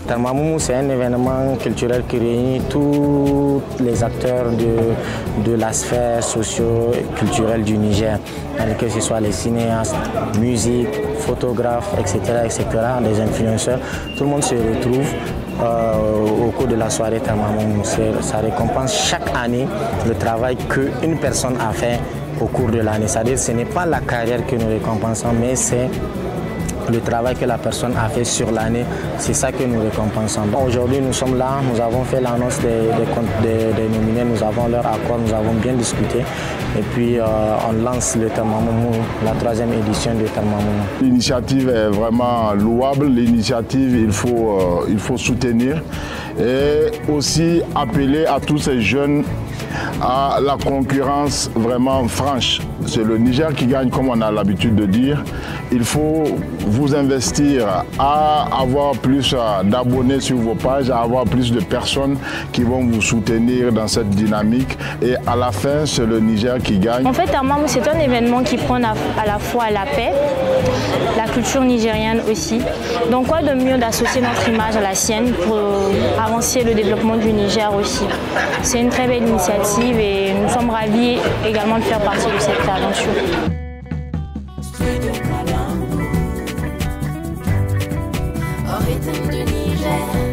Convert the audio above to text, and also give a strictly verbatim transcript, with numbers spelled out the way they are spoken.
Tarmamoumou, c'est un événement culturel qui réunit tous les acteurs de, de la sphère socio-culturelle du Niger, que ce soit les cinéastes, musique, photographes, et cetera, et cetera, des influenceurs. Tout le monde se retrouve euh, au cours de la soirée Tarmamoumou. Ça récompense chaque année le travail qu'une personne a fait au cours de l'année. C'est-à-dire que ce n'est pas la carrière que nous récompensons, mais c'est le travail que la personne a fait sur l'année, c'est ça que nous récompensons. Aujourd'hui, nous sommes là, nous avons fait l'annonce des, des, des, des nominés, nous avons leur accord, nous avons bien discuté. Et puis, euh, on lance le Tarmamoumou, la troisième édition de Tarmamoumou. L'initiative est vraiment louable, l'initiative, il faut, euh, il faut soutenir et aussi appeler à tous ces jeunes à la concurrence vraiment franche. C'est le Niger qui gagne, comme on a l'habitude de dire. Il faut vous investir à avoir plus d'abonnés sur vos pages, à avoir plus de personnes qui vont vous soutenir dans cette dynamique. Et à la fin, c'est le Niger qui gagne. En fait, Tarmamoumou, c'est un événement qui prend à la fois la paix, la culture nigérienne aussi. Donc quoi de mieux d'associer notre image à la sienne pour avancer le développement du Niger aussi. C'est une très belle initiative et nous sommes ravis également de faire partie de cette aventure. Au rythme du Niger.